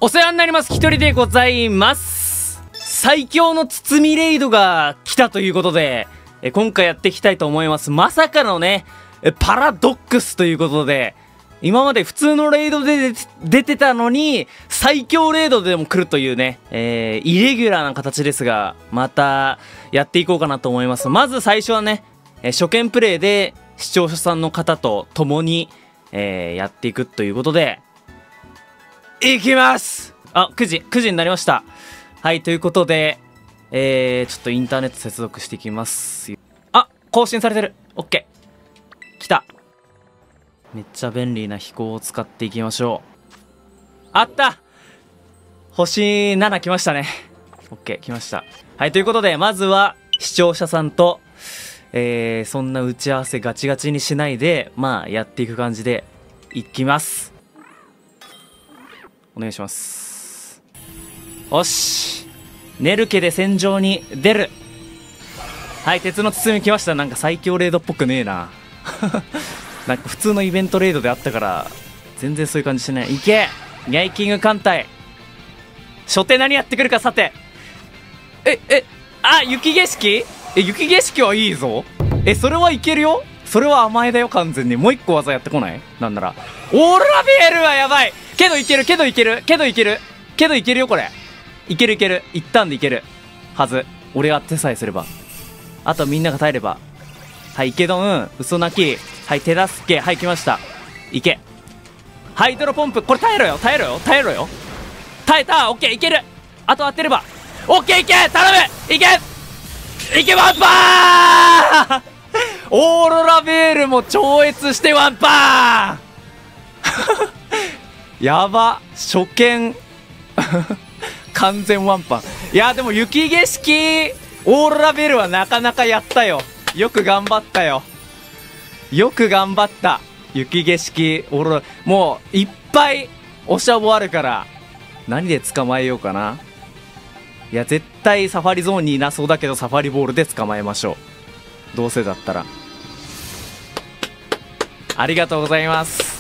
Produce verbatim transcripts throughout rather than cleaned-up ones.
お世話になります。ひとりでございます。最強の包みレイドが来たということで、え今回やっていきたいと思います。まさかのね、パラドックスということで、今まで普通のレイドで出てたのに、最強レイドでも来るというね、えー、イレギュラーな形ですが、またやっていこうかなと思います。まず最初はね、初見プレイで視聴者さんの方と共に、えー、やっていくということで、いきますあ、くじ、くじになりました。はい、ということで、えー、ちょっとインターネット接続していきます。あ、更新されてる。オッケー。来た。めっちゃ便利な飛行を使っていきましょう。あった星なな来ましたね。オッケー、来ました。はい、ということで、まずは視聴者さんと、えー、そんな打ち合わせガチガチにしないで、まあ、やっていく感じでいきます。お願いします。よし。ネルケで戦場に出る。はい、鉄の包み来ました。なんか最強レイドっぽくねえな。なんか普通のイベントレイドであったから、全然そういう感じしない。いけニャイキング艦隊。初手何やってくるか、さて。え、え、あ、雪景色え、雪景色はいいぞ。え、それはいけるよ。それは甘えだよ、完全に。もう一個技やってこないなんなら。オーロラベールはやばいけどいける、けどいける、けどいける、けどいけるよ、これ。いけるいける。一旦でいける。はず。俺が手さえすれば。あとはみんなが耐えれば。はい、イケドン、嘘泣き。はい、手助け。はい、来ました。いけ。ハイドロポンプ。これ耐えろよ、耐えろよ、耐えろよ。耐えた。オッケー、いける。あと当てれば。オッケー、いけ頼むいけいけワンパーオーロラベールも超越してワンパーやば初見完全ワンパン。いやでも雪景色オーロラベールはなかなかやったよ。よく頑張ったよ。よく頑張った。雪景色オーロラもういっぱいおしゃぼあるから何で捕まえようかな。いや絶対サファリゾーンにいなそうだけどサファリボールで捕まえましょう。どうせだったら。ありがとうございます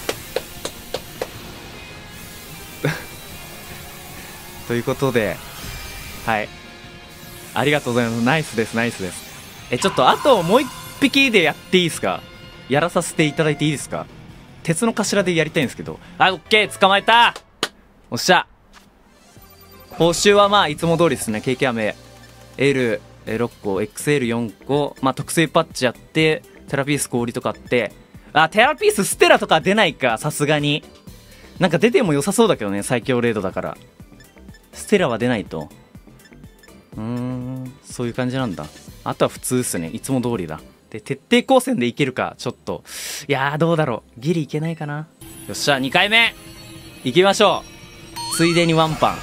ということで、はい、ありがとうございます。ナイスですナイスです。えちょっとあともう一匹でやっていいですか。やらさせていただいていいですか。鉄の頭でやりたいんですけど。あ、オッケー、捕まえた。おっしゃ。報酬はまあいつも通りですね。ケーケー 飴 Lろっこ エックスエルよん 個、まあ特製パッチやってテラピース氷とかあって、あテラピースステラとか出ないか。さすがになんか出ても良さそうだけどね。最強レードだからステラは出ないと。うーんそういう感じなんだ。あとは普通っすね。いつも通りだ。で徹底抗戦でいけるかちょっと。いやーどうだろう。ギリいけないかな。よっしゃにかいめいきましょう。ついでにワンパ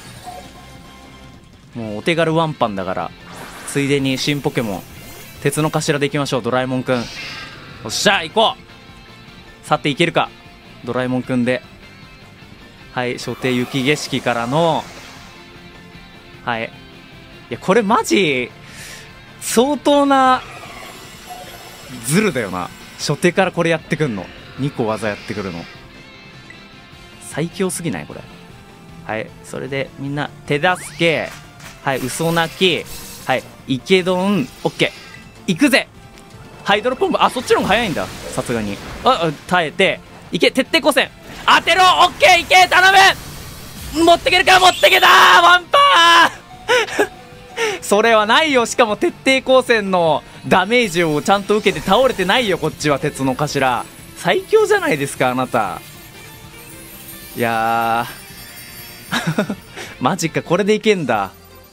ン。もうお手軽ワンパンだからついでに新ポケモン鉄の頭でいきましょう。ドラえもんくん。よっしゃ行こう。さていけるかドラえもんくんで。はい初手雪景色からのはい。いやこれマジ相当なズルだよな。初手からこれやってくんの。にこ技やってくるの最強すぎないこれ。はいそれでみんな手助け。はい嘘泣き。はいイケドン。オッケー行くぜ。ハイドロポンプ。あそっちの方が早いんださすがに。あ耐えていけ。徹底抗戦当てろ。オッケーいけ頼む。持ってけるか。持ってけたワンパーそれはないよ。しかも徹底抗戦のダメージをちゃんと受けて倒れてないよこっちは。鉄の頭最強じゃないですかあなた。いやーマジかこれでいけんだ。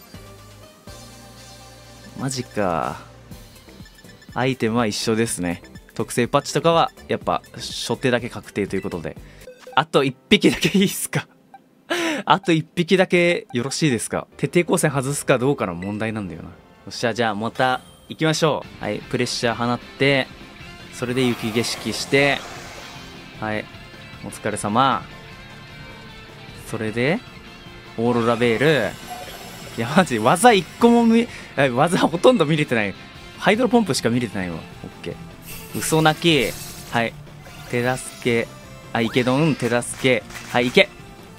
マジか。アイテムは一緒ですね。特製パッチとかはやっぱ初手だけ確定ということで。あといっぴきだけいいっすかあといっぴきだけよろしいですか。徹底抗戦外すかどうかの問題なんだよな。よっしゃじゃあまた行きましょう。はいプレッシャー放ってそれで雪景色してはいお疲れ様。それでオーロラベール。いやマジ技いっこも見技ほとんど見れてない。ハイドロポンプしか見れてないわ。オッケー嘘泣き。はい手助け。あイケドン手助け。はいいけ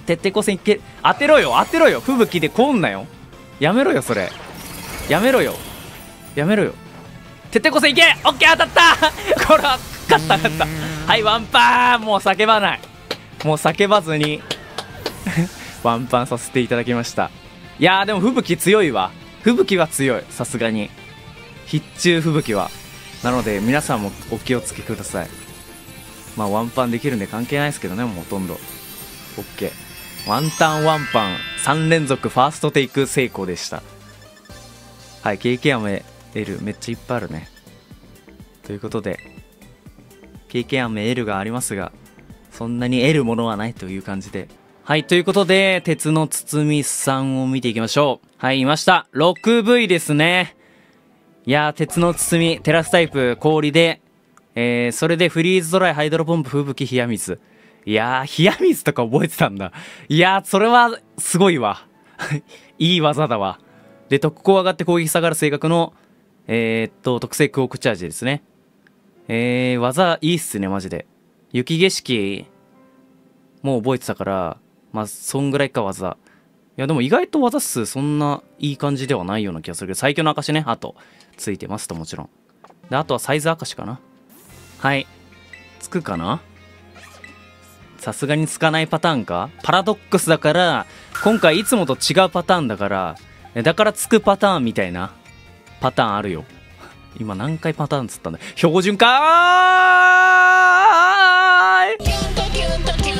徹底抗戦いけ、当てろよ当てろよ、吹雪でこんなよ、やめろよそれ、やめろよやめろよ、徹底抗戦いけ、オッケー当たったこれは勝った勝った、はいワンパン、もう叫ばない、もう叫ばずにワンパンさせていただきました。いやーでも吹雪強いわ、吹雪は強い、さすがに必中吹雪は。なので皆さんもお気をつけください。まあワンパンできるんで関係ないですけどね、もうほとんど OK。 ワンタンワンパンさん連続ファーストテイク成功でした。はい、経験飴 L めっちゃいっぱいあるね。ということで経験飴 L がありますが、そんなに得るものはないという感じで、はい、ということで鉄の堤さんを見ていきましょう。はい、いました ろくブイ ですね。いやー、鉄の堤テラスタイプ氷で、えー、それでフリーズドライハイドロポンプ吹雪冷や水。いやー、冷や水とか覚えてたんだ。いやー、それはすごいわいい技だわ。で特攻上がって攻撃下がる性格のえー、っと特性クオークチャージですね。えー、技いいっすねマジで。雪景色もう覚えてたから、まあそんぐらいか技。いやでも意外と技数そんないい感じではないような気がするけど、最強の証ね、あとついてますと、もちろん。であとはサイズ証かな。はい、つくかな。さすがにつかないパターンか。パラドックスだから今回いつもと違うパターンだから、だからつくパターンみたいなパターンあるよ。今何回パターンつったんだ。標準かーい。